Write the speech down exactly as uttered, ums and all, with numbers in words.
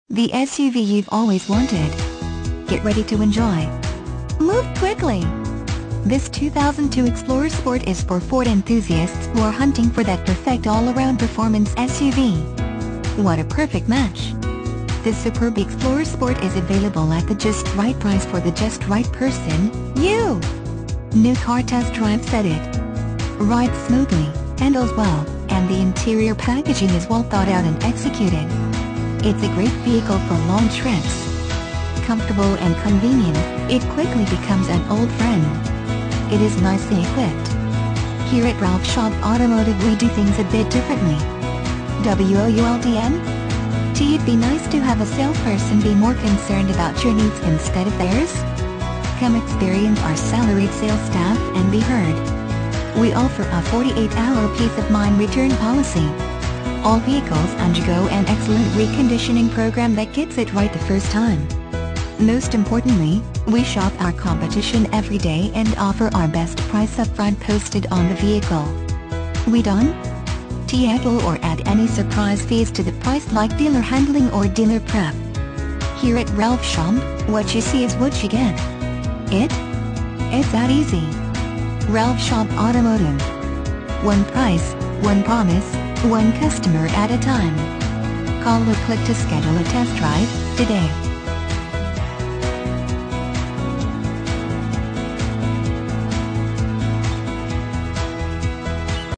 The S U V you've always wanted. Get ready to enjoy. Move quickly! This two thousand two Explorer Sport is for Ford enthusiasts who are hunting for that perfect all-around performance S U V. What a perfect match! This superb Explorer Sport is available at the just right price for the just right person, you! New car test drive set it. Rides smoothly, handles well, and the interior packaging is well thought out and executed. It's a great vehicle for long trips. Comfortable and convenient, it quickly becomes an old friend. It is nicely equipped. Here at Ralph Schwab Automotive we do things a bit differently. W O U L D N? T It'd be nice to have a salesperson be more concerned about your needs instead of theirs? Come experience our salaried sales staff and be heard. We offer a forty-eight hour peace of mind return policy. All vehicles undergo an excellent reconditioning program that gets it right the first time. Most importantly, we shop our competition every day and offer our best price upfront posted on the vehicle. We don't toggle or add any surprise fees to the price like dealer handling or dealer prep. Here at Ralph Schwab, what you see is what you get. It? It's that easy. Ralph Schwab Automotive. One price, one promise, one customer at a time. Call or click to schedule a test drive today.